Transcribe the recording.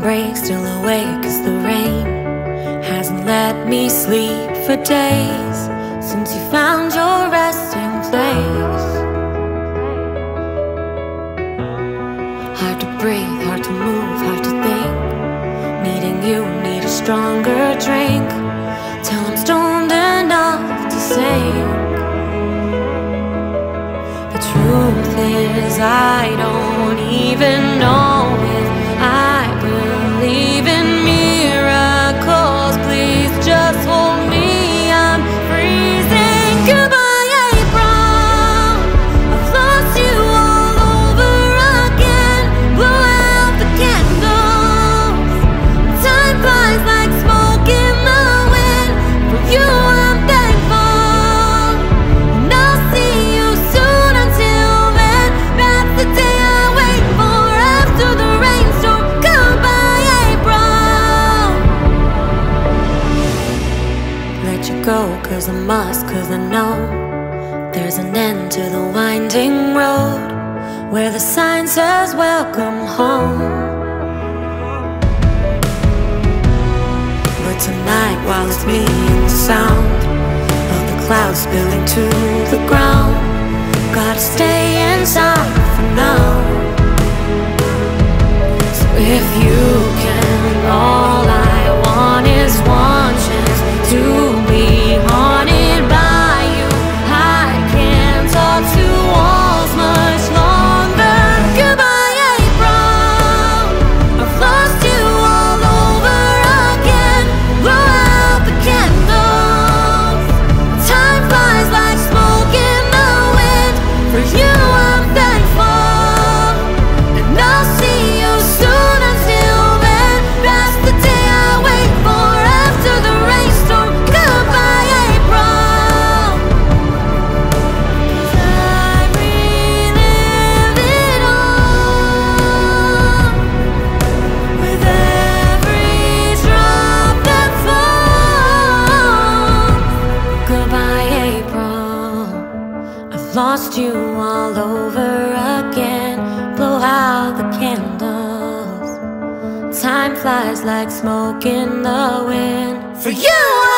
break, still awake as the rain hasn't let me sleep for days since you found your resting place. Hard to breathe, hard to move, hard to think. Needing you, need a stronger drink till I'm stoned enough to sing. The truth is I don't even know if I believe in miracles. Please just hold me, I'm freezing. Goodbye, April, I've lost you all over again. Blow out the candles, time flies like smoke in the wind. For you I'm thankful, and I'll see you soon. Until then, that's the day I wait for after the rainstorm. Goodbye, April. Let you go, cause I must, cause I know there's an end to the winding road where the sign says welcome home. But tonight, while it's me and the sound of the clouds spilling to the ground, gotta stay inside for now. So if you can, all I want is one chance to be haunted by you. I can't talk to walls much longer. Goodbye, April, I've lost you all over again. Blow out the candles, time flies like smoke in the wind. For you I'm thankful, and I'll see you soon. Until then, that's the day I wait for after the rainstorm. Goodbye, April, 'cause I relive it all with every drop that falls. Goodbye, April, I've lost you all over again. Blow out the candles, time flies like smoke in the wind. For you